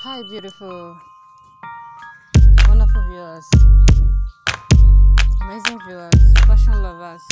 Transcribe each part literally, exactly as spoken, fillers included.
Hi, beautiful, wonderful viewers, amazing viewers, fashion lovers,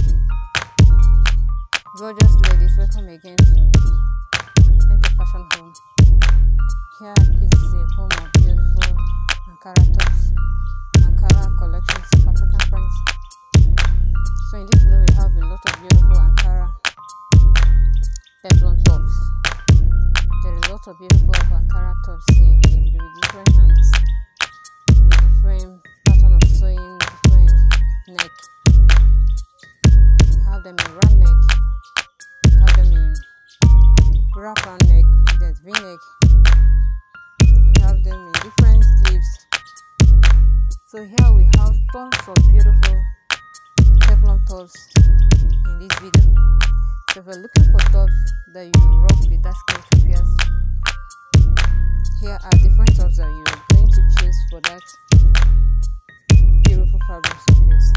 gorgeous ladies. Welcome again to Enter Fashion Home. Here is the home of beautiful Ankara tops, Ankara collections of African prints. So in this video, we have a lot of beautiful Ankara peplum tops. There is a lot of beautiful Ankara tops here in the video with different hands, with different pattern of sewing, different neck. You have them in round neck, you have them in wrap round neck, there's V-neck, you have them in different sleeves. So here we have tons of beautiful peplum tops in this video. So if you're looking for tops that you rock with that sketch pierce, here are different tops that you're going to choose for that beautiful fabrics of yours.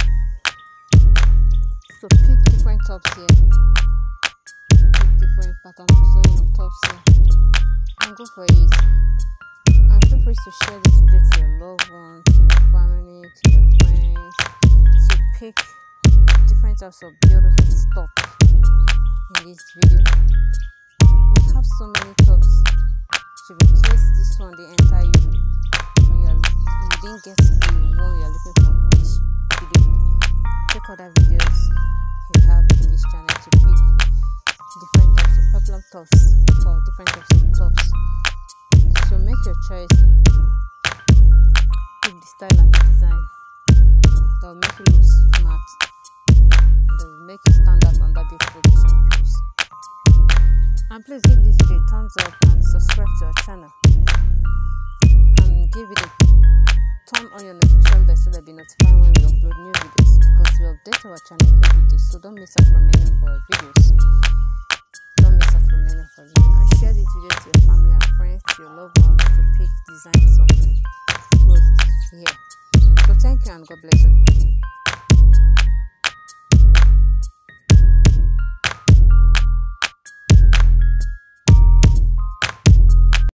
So pick different tops here, pick different pattern of sewing of tops here, and go for it. And feel free to share this video to your loved ones, to your family, to your friends. So pick different types of beautiful stuff in this video. We have so many tops. So in case this one didn't enter you, when you, are, you didn't get the one you are looking for in this video, check other videos we have in this channel to pick different types of peplum tops for different types of tops. So make your choice, pick the style and the design that will make you look smart and that will make you stand out on that beautiful design piece. And please give this video a thumbs up and subscribe to our channel, and give it a turn on your notification bell so that you'll be notified when we upload new videos, because we update our channel every day. So don't miss out from any of our videos. Don't miss out from any of our videos. And share this video to your family and friends, to your loved ones, to pick designs of clothes here. So thank you and God bless you.